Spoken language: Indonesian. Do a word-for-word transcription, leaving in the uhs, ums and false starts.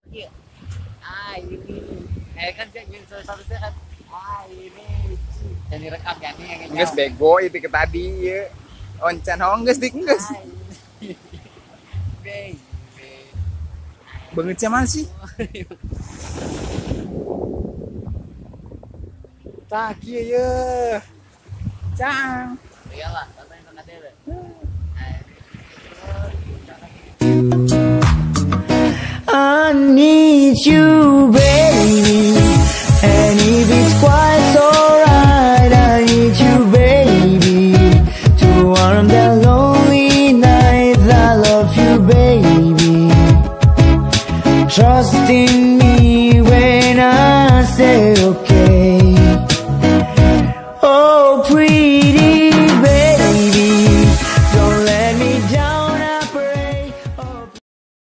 Iya. Ah ini. Eh kan saya yang seharusnya kan. Ah ini. Dan direkam ya nih yang Geus bego itu ke tadi ya. Oncan hong geus dik geus. Ah ini. Baby. Banget sama sih. Tak kieu ye. Cang. Iyalah, katanya tengah dele. I need you, baby. And if it's quite alright, I need you, baby. To warm the lonely nights, I love you, baby. Trust in